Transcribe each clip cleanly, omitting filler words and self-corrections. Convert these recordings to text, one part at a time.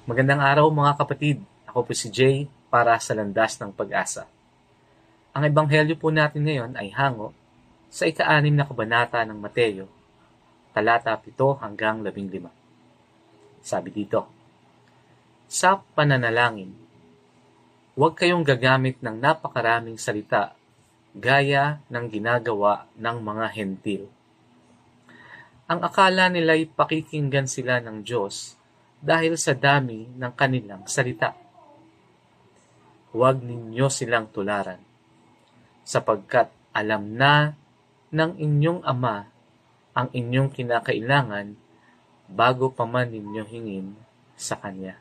Magandang araw mga kapatid. Ako po si Jay para sa Landas ng Pag-asa. Ang ebanghelyo po natin ngayon ay hango sa ika-6 na kabanata ng Mateo, talata 7 hanggang 15. Sabi dito, sa pananalangin, huwag kayong gagamit ng napakaraming salita gaya ng ginagawa ng mga hentil. Ang akala nila'y pakikinggan sila ng Diyos dahil sa dami ng kanilang salita. Huwag ninyo silang tularan, sapagkat alam na ng inyong Ama ang inyong kinakailangan bago pa man ninyo hingin sa Kanya.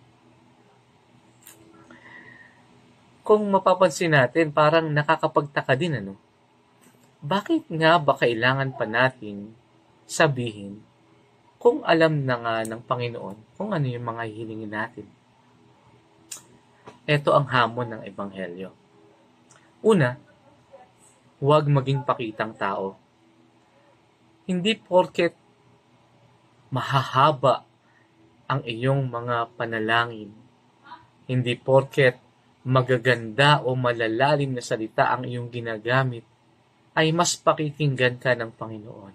Kung mapapansin natin, parang nakakapagtaka din, ano? Bakit nga ba kailangan pa nating sabihin kung alam na nga ng Panginoon kung ano yung mga hihilingin natin? Ito ang hamon ng Ebanghelyo. Una, huwag maging pakitang tao. Hindi porket mahahaba ang iyong mga panalangin, hindi porket magaganda o malalalim na salita ang iyong ginagamit, ay mas pakikinggan ka ng Panginoon.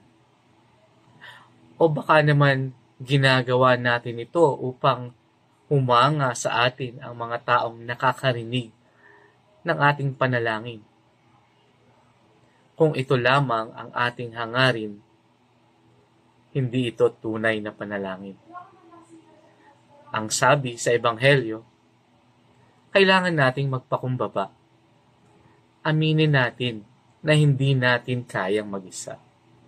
O baka naman ginagawa natin ito upang humanga sa atin ang mga taong nakakarinig ng ating panalangin. Kung ito lamang ang ating hangarin, hindi ito tunay na panalangin. Ang sabi sa Ebanghelyo, kailangan nating magpakumbaba. Aminin natin na hindi natin kayang mag-isa.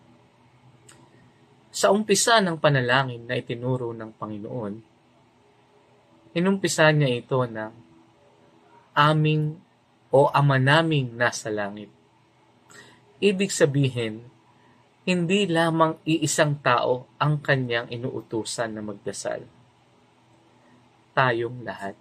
Sa umpisa ng panalangin na itinuro ng Panginoon, inumpisa niya ito ng aming o Ama naming nasa langit. Ibig sabihin, hindi lamang iisang tao ang kanyang inuutusan na magdasal. Tayong lahat.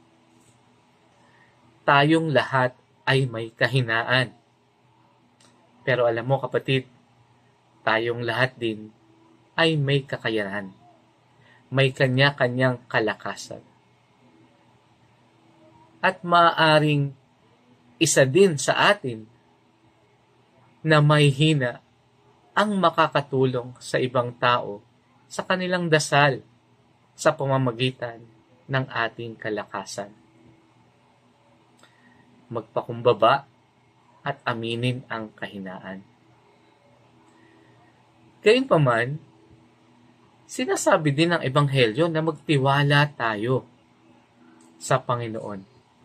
Tayong lahat ay may kahinaan. Pero alam mo kapatid, tayong lahat din ay may kakayahan. May kanya-kanyang kalakasan. At maaaring isa din sa atin na may hina ang makakatulong sa ibang tao sa kanilang dasal sa pamamagitan ng ating kalakasan. Magpakumbaba at aminin ang kahinaan. Gayunpaman, sinasabi din ng Ebanghelyo na magtiwala tayo sa Panginoon.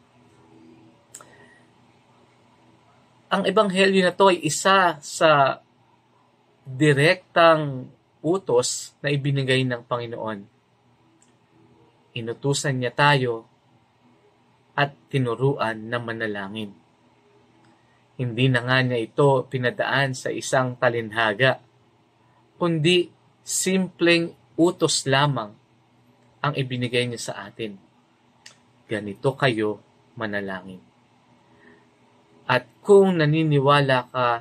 Ang Ebanghelyo na to ay isa sa direktang utos na ibinigay ng Panginoon. Inutusan niya tayo at tinuruan na manalangin. Hindi na nga niya ito pinadaan sa isang talinhaga, kundi simpleng utos lamang ang ibinigay niya sa atin. Ganito kayo manalangin. At kung naniniwala ka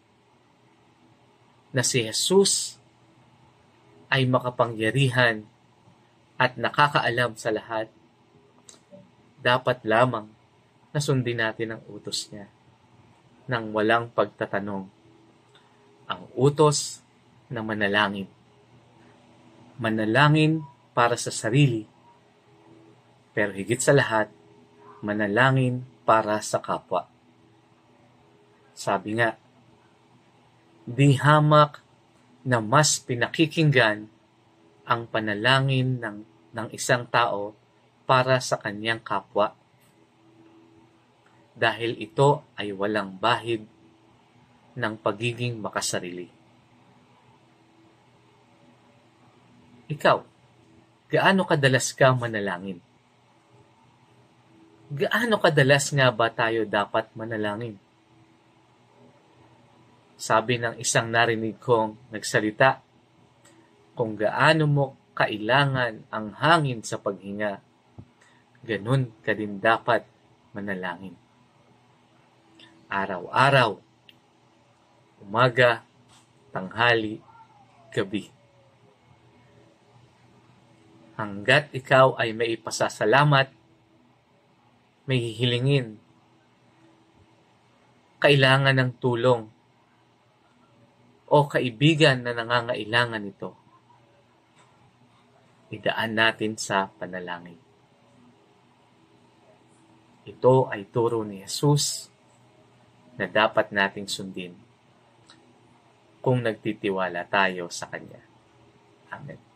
na si Jesus ay makapangyarihan at nakakaalam sa lahat, dapat lamang na sundin natin ang utos niya nang walang pagtatanong. Ang utos na manalangin. Manalangin para sa sarili, pero higit sa lahat, manalangin para sa kapwa. Sabi nga, di hamak na mas pinakikinggan ang panalangin ng isang tao para sa kanyang kapwa, dahil ito ay walang bahid ng pagiging makasarili. Ikaw, gaano kadalas ka manalangin? Gaano kadalas nga ba tayo dapat manalangin? Sabi ng isang narinig kong nagsalita, kung gaano mo kailangan ang hangin sa paghinga, ganun ka din dapat manalangin. Araw-araw, umaga, tanghali, gabi. Hanggat ikaw ay may ipasasalamat, may hihilingin, kailangan ng tulong, o kaibigan na nangangailangan nito, idaan natin sa panalangin. Ito ay turo ni Jesus na dapat nating sundin kung nagtitiwala tayo sa Kanya. Amen.